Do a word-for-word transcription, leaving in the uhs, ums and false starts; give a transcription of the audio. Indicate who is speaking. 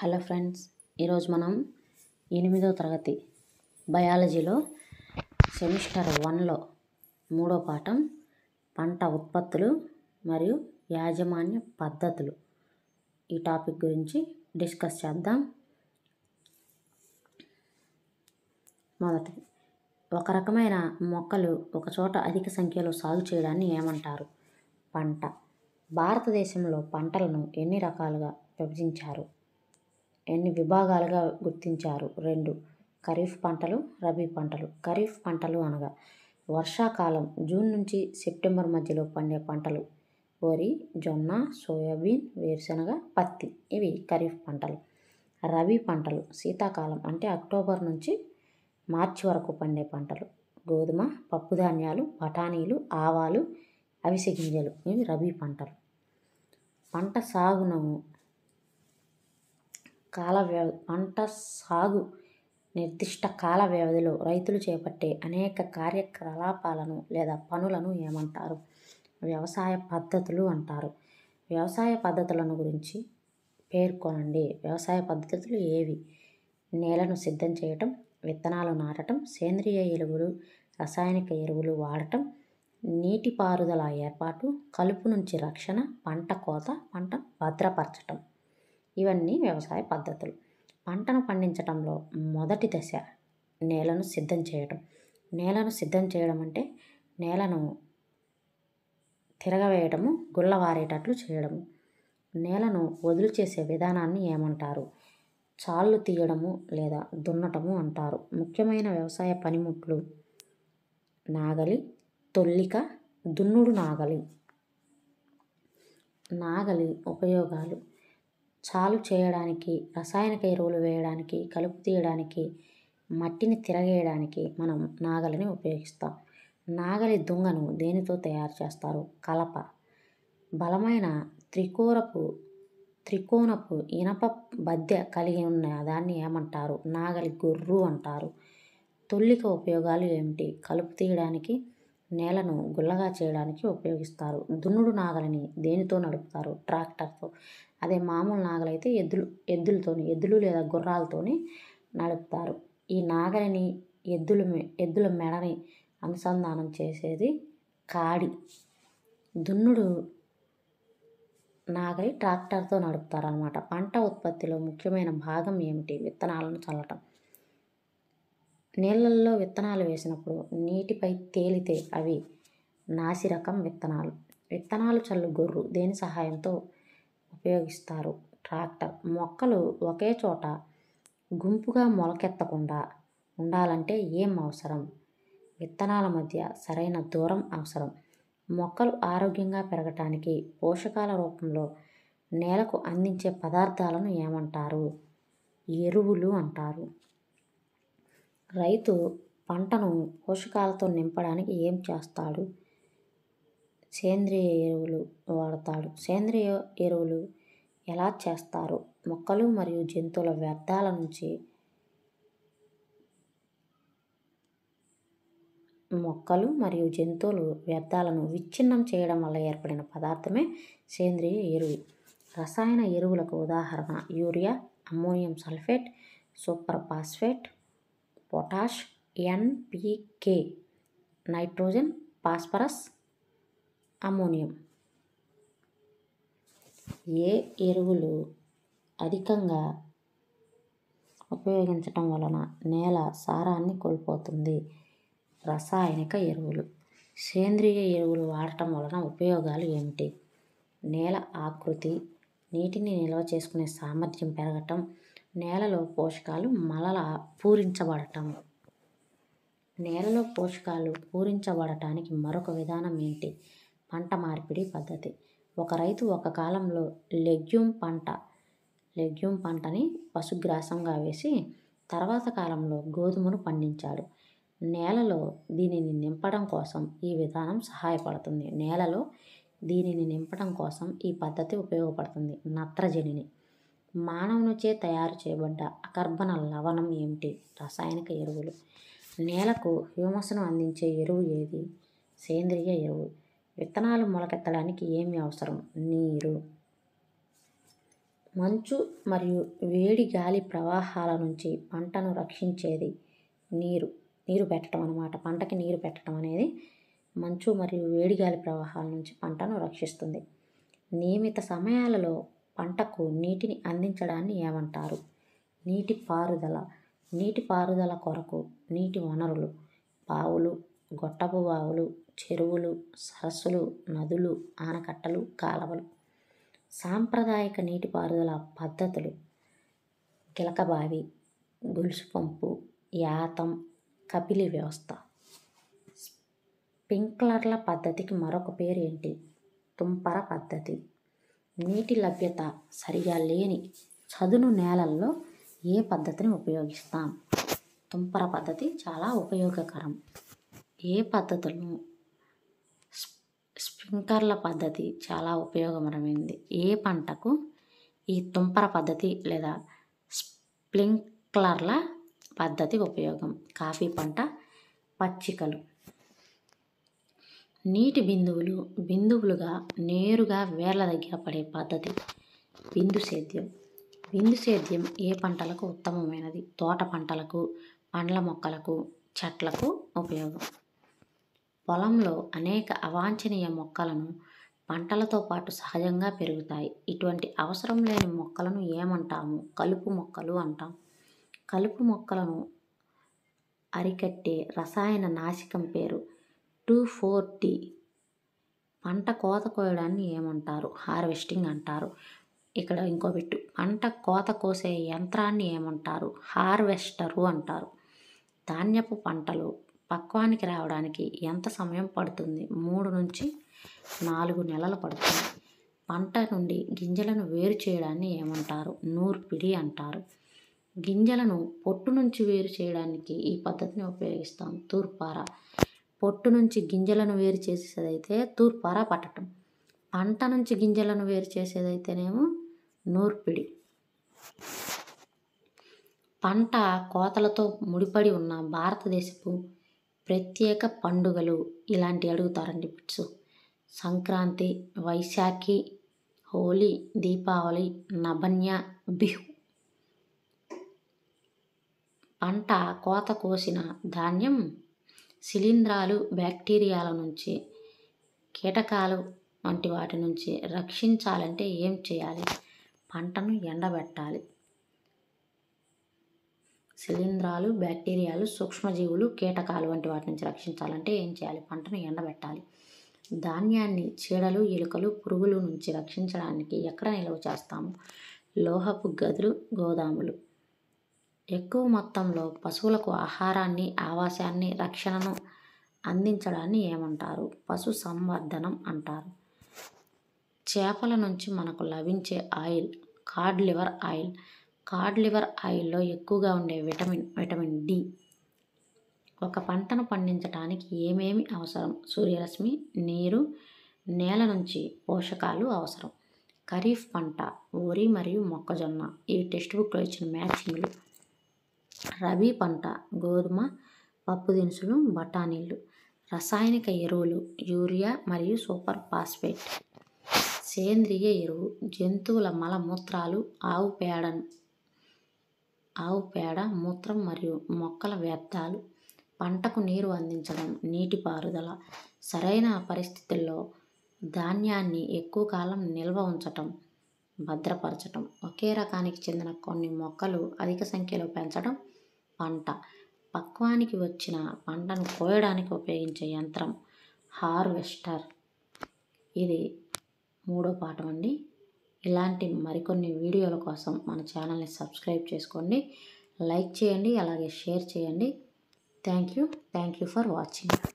Speaker 1: Hello friends, ఈరోజు మనం ఎనిమిదో తరగతి బయాలజీలో సెమిస్టర్ వన్లో మూడో పాఠం పంట ఉత్పత్తులు మరియు యాజమాన్య పద్ధతులు ఈ టాపిక్ గురించి డిస్కస్ చేద్దాం. మొదటి, ఒక రకమైన మొక్కలు ఒకచోట అధిక సంఖ్యలో సాగు చేయడాన్ని ఏమంటారు? పంట. భారతదేశంలో పంటలను ఎన్ని రకాలుగా విభజించారు? ఎన్ని విభాగాలుగా గుర్తించారు? రెండు. ఖరీఫ్ పంటలు, రబీ పంటలు. ఖరీఫ్ పంటలు అనగా వర్షాకాలం జూన్ నుంచి సెప్టెంబర్ మధ్యలో పండే పంటలు. వరి, జొన్న, సోయాబీన్, వేరుశనగ, పత్తి ఇవి ఖరీఫ్ పంటలు. రబీ పంటలు శీతాకాలం అంటే అక్టోబర్ నుంచి మార్చి వరకు పండే పంటలు. గోధుమ, పప్పుధాన్యాలు, బఠానీలు, ఆవాలు, అవిసె గింజలు ఇవి రబీ పంటలు. పంట సాగును కాల వ్యవ పంట సాగు నిర్దిష్ట కాల వ్యవధిలో రైతులు చేపట్టే అనేక కార్యకలాపాలను లేదా పనులను ఏమంటారు? వ్యవసాయ పద్ధతులు అంటారు. వ్యవసాయ పద్ధతులను గురించి పేర్కొనండి. వ్యవసాయ పద్ధతులు ఏవి? నేలను సిద్ధం చేయటం, విత్తనాలు నాటడం, సేంద్రియ ఎరువులు, రసాయనిక ఎరువులు వాడటం, నీటిపారుదల ఏర్పాటు, కలుపు నుంచి రక్షణ, పంట కోత, పంట భద్రపరచటం ఇవన్నీ వ్యవసాయ పద్ధతులు. పంటను పండించడంలో మొదటి దశ నేలను సిద్ధం చేయడం. నేలను సిద్ధం చేయడం అంటే నేలను తిరగవేయడము, గుల్లవారేటట్లు చేయడము. నేలను వదులు చేసే విధానాన్ని ఏమంటారు? చాళ్ళు తీయడము లేదా దున్నటము అంటారు. ముఖ్యమైన వ్యవసాయ పనిముట్లు నాగలి, తొల్లిక, దున్నుడు నాగలి. నాగలి ఉపయోగాలు: చాలు చేయడానికి, రసాయనిక ఎరువులు వేయడానికి, కలుపు తీయడానికి, మట్టిని తిరగేయడానికి మనం నాగలిని ఉపయోగిస్తాం. నాగలి దుంగను దేనితో తయారు చేస్తారు? కలప. బలమైన త్రికోరపు త్రికోణపు ఇనప బద్దె కలిగి ఉన్న దాన్ని ఏమంటారు? నాగలి గొర్రు అంటారు. తొల్లిక ఉపయోగాలు ఏమిటి? కలుపు తీయడానికి, నేలను గుల్లగా చేయడానికి ఉపయోగిస్తారు. దున్నుడు నాగలిని దేనితో నడుపుతారు? ట్రాక్టర్తో. అదే మామూలు నాగలైతే ఎద్దులు ఎద్దులతోని ఎద్దులు లేదా గుర్రాలతోని నడుపుతారు. ఈ నాగలిని ఎద్దుల ఎద్దుల మెడని అనుసంధానం చేసేది కాడి. దున్నుడు నాగలి ట్రాక్టర్తో నడుపుతారు అన్నమాట. పంట ఉత్పత్తిలో ముఖ్యమైన భాగం ఏమిటి? విత్తనాలను చల్లటం. నీళ్ళల్లో విత్తనాలు వేసినప్పుడు నీటిపై తేలితే అవి నాసిరకం విత్తనాలు. విత్తనాలు చల్లు గొర్రు దేని సహాయంతో ఉపయోగిస్తారు? ట్రాక్టర్. మొక్కలు ఒకే చోట గుంపుగా మొలకెత్తకుండా ఉండాలంటే ఏం అవసరం? విత్తనాల మధ్య సరైన దూరం అవసరం. మొక్కలు ఆరోగ్యంగా పెరగటానికి పోషకాల రూపంలో నేలకు అందించే పదార్థాలను ఏమంటారు? ఎరువులు అంటారు. రైతు పంటను పోషకాలతో నింపడానికి ఏం చేస్తాడు? సేంద్రియ ఎరువులు వాడతాడు. సేంద్రియ ఎరువులు ఎలా చేస్తారు? మొక్కలు మరియు జంతువుల వ్యర్థాల నుంచి మొక్కలు మరియు జంతువులు వ్యర్థాలను విచ్ఛిన్నం చేయడం వల్ల ఏర్పడిన పదార్థమే సేంద్రియ ఎరువు. రసాయన ఎరువులకు ఉదాహరణ urea, ammonium sulphate, super phosphate, potash, N P K, nitrogen, phosphorus, ammonium. ఏ ఎరువులు అధికంగా ఉపయోగించటం వలన నేల సారాన్ని కోల్పోతుంది? రసాయనిక ఎరువులు. సేంద్రియ ఎరువులు వాడటం వలన ఉపయోగాలు ఏమిటి? నేల ఆకృతి, నీటిని నిల్వ చేసుకునే సామర్థ్యం పెరగటం, నేలలో పోషకాలు మరల పూరించబడటం. నేలలో పోషకాలు పూరించబడటానికి మరొక విధానం ఏంటి? పంట మార్పిడి పద్ధతి. ఒక రైతు ఒక కాలంలో లెగ్యూమ్ పంట లెగ్యూమ్ పంటని పశుగ్రాసంగా వేసి తర్వాత కాలంలో గోధుమను పండించాడు. నేలలో దీనిని నింపడం కోసం ఈ విధానం సహాయపడుతుంది. నేలలో దీనిని నింపడం కోసం ఈ పద్ధతి ఉపయోగపడుతుంది. నత్రజనిని. మానవునిచే తయారు చేయబడ్డ అకర్బన లవణం ఏమిటి? రసాయనిక ఎరువులు. నేలకు హ్యూమస్ను అందించే ఎరువు ఏది? సేంద్రియ ఎరువు. విత్తనాలు మొలకెత్తడానికి ఏమి అవసరం? నీరు. మంచు మరియు వేడి గాలి ప్రవాహాల నుంచి పంటను రక్షించేది నీరు నీరు పెట్టడం అన్నమాట. పంటకి నీరు పెట్టడం అనేది మంచు మరియు వేడి గాలి ప్రవాహాల నుంచి పంటను రక్షిస్తుంది. నియమిత సమయాలలో పంటకు నీటిని అందించడాన్ని ఏమంటారు? నీటి పారుదల. నీటి పారుదల కొరకు నీటి వనరులు బావులు, గొట్టపు బావులు, చెరువులు, సరస్సులు, నదులు, ఆనకట్టలు, కాలవలు. సాంప్రదాయక నీటిపారుదల పద్ధతులు గిలకబావి, గొలుసు పంపు, యాతం, కపిలి వ్యవస్థ. స్ప్రింక్లర్ల పద్ధతికి మరొక పేరు ఏంటి? తుంపర పద్ధతి. నీటి లభ్యత సరిగా లేని చదును నేలల్లో ఏ పద్ధతిని ఉపయోగిస్తాం? తుంపర పద్ధతి చాలా ఉపయోగకరం. ఏ పద్ధతులను? స్ప్రింక్లర్ల పద్ధతి చాలా ఉపయోగకరమైనది. ఏ పంటకు ఈ తుంపర పద్ధతి లేదా స్ప్రింక్లర్ల పద్ధతి ఉపయోగం? కాఫీ పంట, పచ్చికలు. నీటి బిందువులు బిందువులుగా నేరుగా వేర్ల దగ్గర పడే పద్ధతి బిందు సేద్యం. బిందు సేద్యం ఏ పంటలకు ఉత్తమమైనది? తోట పంటలకు, పండ్ల మొక్కలకు, చెట్లకు ఉపయోగం. పొలంలో అనేక అవాంఛనీయ మొక్కలను పంటలతో పాటు సహజంగా పెరుగుతాయి. ఇటువంటి అవసరం లేని మొక్కలను ఏమంటాము? కలుపు మొక్కలు అంటాం. కలుపు మొక్కలను అరికట్టే రసాయన నాశకం పేరు టూ ఫోర్ డి. పంట కోత కోయడాన్ని ఏమంటారు? హార్వెస్టింగ్ అంటారు. ఇక్కడ ఇంకో బిట్టు, పంట కోత కోసే యంత్రాన్ని ఏమంటారు? హార్వెస్టరు అంటారు. ధాన్యపు పంటలు పక్వానికి రావడానికి ఎంత సమయం పడుతుంది? మూడు నుంచి నాలుగు నెలలు పడుతుంది. పంట నుండి గింజలను వేరు చేయడాన్ని ఏమంటారు? నూర్పిడి అంటారు. గింజలను పొట్టు నుంచి వేరు చేయడానికి ఈ పద్ధతిని ఉపయోగిస్తాం. తూర్పార. పొట్టు నుంచి గింజలను వేరు చేసేదైతే తూర్పార పట్టడం. పంట నుంచి గింజలను వేరు చేసేదైతేనేమో నూర్పిడి. పంట కోతలతో ముడిపడి ఉన్న భారతదేశపు ప్రత్యేక పండుగలు ఇలాంటి అడుగుతారండి బిట్స్. సంక్రాంతి, వైశాఖి, హోలీ, దీపావళి, నబన్య, బిహు. పంట కోత కోసిన ధాన్యం శిలీంధ్రాలు, బ్యాక్టీరియాల నుంచి, కీటకాలు వంటి వాటి నుంచి రక్షించాలంటే ఏం చేయాలి? పంటను ఎండబెట్టాలి. శిలీంధ్రాలు, బ్యాక్టీరియాలు, సూక్ష్మజీవులు, కీటకాలు వంటి వాటి నుంచి రక్షించాలంటే ఏం చేయాలి? పంటను ఎండబెట్టాలి. ధాన్యాన్ని చీడలు, ఎలుకలు, పురుగుల నుంచి రక్షించడానికి ఎక్కడ నిల్వ చేస్తాము? లోహపు గదులు, గోదాములు. ఎక్కువ మొత్తంలో పశువులకు ఆహారాన్ని, ఆవాసాన్ని, రక్షణను అందించడాన్ని ఏమంటారు? పశు సంవర్ధనం అంటారు. చేపల నుంచి మనకు లభించే oil cod liver oil. Cod liver ఆయిల్లో ఎక్కువగా ఉండే విటమిన్ విటమిన్ డి. ఒక పంటను పండించడానికి ఏమేమి అవసరం? సూర్యరశ్మి, నీరు, నేల నుంచి పోషకాలు అవసరం. ఖరీఫ్ పంట వరి మరియు మొక్కజొన్న. ఇవి టెక్స్ట్ బుక్లో ఇచ్చిన మ్యాచింగ్లు. రబీ పంట గోధుమ, పప్పు దినుసులు, బఠానీలు. రసాయనిక ఎరువులు యూరియా మరియు సూపర్ ఫాస్ఫేట్. సేంద్రియ ఎరువు జంతువుల మలమూత్రాలు, ఆవు పేడ ఆవు పేడ, మూత్రం మరియు మొక్కల వ్యర్థాలు. పంటకు నీరు అందించడం నీటిపారుదల. సరైన పరిస్థితుల్లో ధాన్యాన్ని ఎక్కువ కాలం నిల్వ ఉంచటం, భద్రపరచటం. ఒకే రకానికి చెందిన కొన్ని మొక్కలు అధిక సంఖ్యలో పెంచడం పంట. పక్వానికి వచ్చిన పంటను కోయడానికి ఉపయోగించే యంత్రం హార్వెస్టర్. ఇది మూడో పాఠం అండి. ఇలాంటి మరికొన్ని వీడియోల కోసం మన ఛానల్ని సబ్స్క్రైబ్ చేసుకోండి, లైక్ చేయండి, అలాగే షేర్ చేయండి. Thank you thank you for watching.